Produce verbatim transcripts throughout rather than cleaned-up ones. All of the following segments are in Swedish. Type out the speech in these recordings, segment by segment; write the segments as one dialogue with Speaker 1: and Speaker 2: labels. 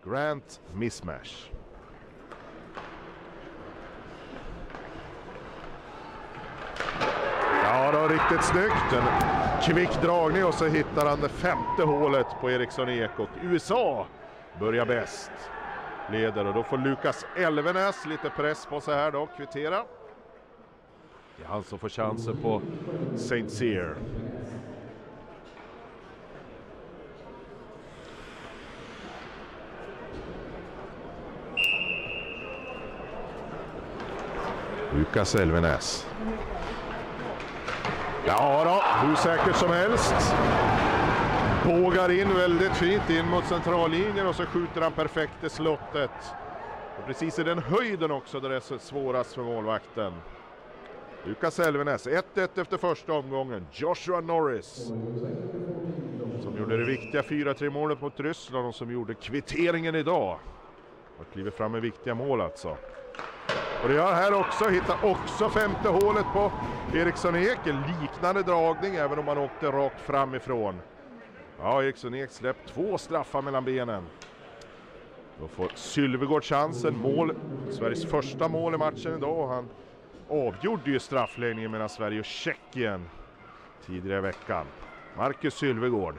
Speaker 1: Grant Mismash. Ja, det var riktigt snyggt. En kvick dragning och så hittar han det femte hålet på Eriksson Ek. Och U S A börjar bäst. Leder och då får Lukas Elvenäs lite press på sig här då. Kvittera. Det är han som får chansen på Saint Cyr. Lukas Elvenäs. Ja då, hur säkert som helst. Bågar in väldigt fint in mot centrallinjen och så skjuter han perfekt i slottet. Och precis i den höjden också där det är så svårast för målvakten. Lukas Elvenäs, ett ett efter första omgången. Joshua Norris som gjorde det viktiga fyra tre målet mot Ryssland och som gjorde kvitteringen idag. Och kliver fram med viktiga mål alltså. Och det gör här också, hittar också femte hålet på Eriksson Ek. En liknande dragning även om han åkte rakt framifrån. Ja, Eriksson Ek släppt två straffar mellan benen. Då får Sylvegård chansen. Mål, Sveriges första mål i matchen idag. Han avgjorde ju straffläggningen mellan Sverige och Tjeckien tidigare i veckan. Marcus Sylvegård.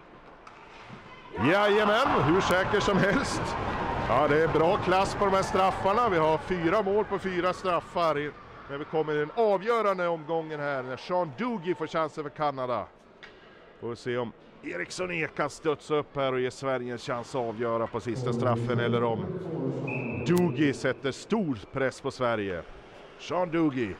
Speaker 1: Jajamän, hur säker som helst. Ja, det är bra klass på de här straffarna. Vi har fyra mål på fyra straffar när vi kommer i den avgörande omgången här. När Sean Doogie får chansen för Kanada. Får vi se om Eriksson Ek kan stötsa upp här och ge Sverige en chans att avgöra på sista straffen. Eller om Doogie sätter stor press på Sverige. Sean Doogie.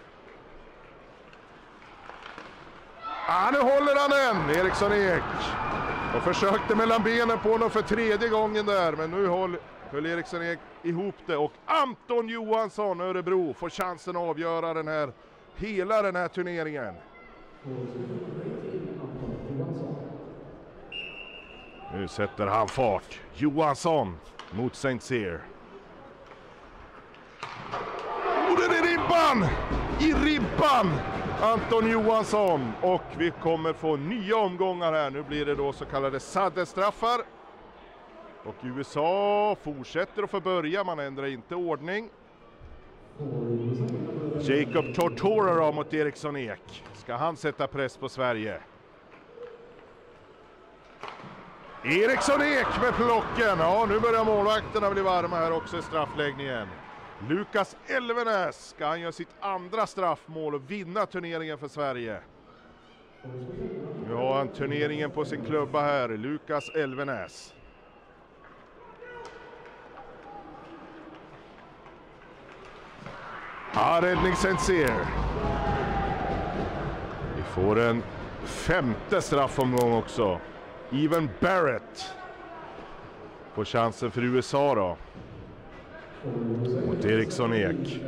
Speaker 1: Ah, nu håller han en, Eriksson Ek. Och försökte mellan benen på honom för tredje gången där. Men nu håller... höll Eriksson Ek ihop det och Anton Johansson, Örebro, får chansen att avgöra den här, hela den här turneringen. Nu sätter han fart. Johansson mot Saint Cyr. Och det är ribban! I ribban! Anton Johansson. Och vi kommer få nya omgångar här. Nu blir det då så kallade saddestraffar. Och U S A fortsätter att få börja, man ändrar inte ordning. Jacob Tortora mot Eriksson Ek. Ska han sätta press på Sverige? Eriksson Ek med plocken. Ja, nu börjar målvakterna bli varma här också i straffläggningen. Lukas Elvenäs, ska han göra sitt andra straffmål och vinna turneringen för Sverige? Nu har han turneringen på sin klubba här, Lukas Elvenäs. Ja, räddning Saint Cyr. Vi får en femte straffomgång också. Evan Barrett får chansen för U S A då. Mot Eriksson Ek.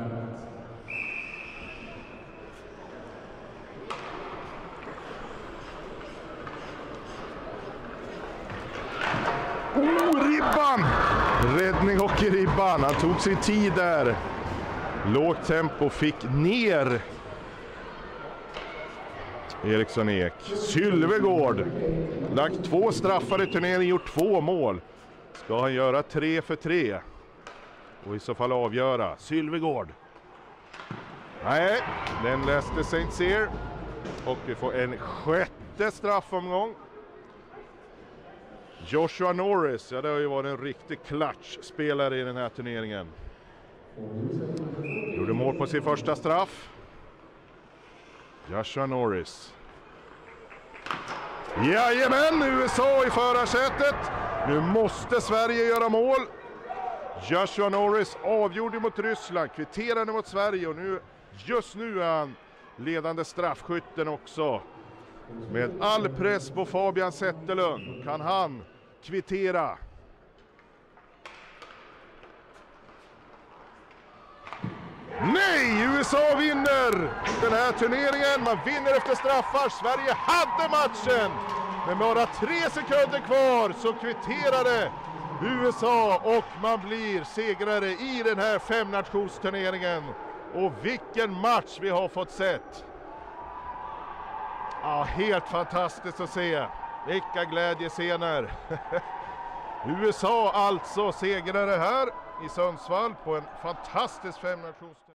Speaker 1: Oh, ribban! Räddning och i ribban. Han tog sin tid där. Lågt tempo, fick ner Eriksson Ek. Sylvegård. Lagt två straffar i turneringen, gjort två mål. Ska han göra tre för tre? Och i så fall avgöra. Sylvegård. Nej, den läste Saint Cyr. Och vi får en sjätte straffomgång. Joshua Norris, ja det har ju varit en riktig klatschspelare i den här turneringen. Gjorde mål på sin första straff. Joshua Norris. Jajamän, U S A i förarsätet. Nu måste Sverige göra mål. Joshua Norris avgjorde mot Ryssland, kvitterade mot Sverige och nu, just nu är han ledande straffskytten också. Med all press på Fabian Zetterlund kan han kvittera. Nej, U S A vinner den här turneringen. Man vinner efter straffar. Sverige hade matchen. Men bara tre sekunder kvar så kvitterade U S A och man blir segrare i den här femnationsturneringen. Och vilken match vi har fått sett. Ja, helt fantastiskt att se. Vilka glädjescener. U S A alltså segrare här i Sundsvall på en fantastisk femnations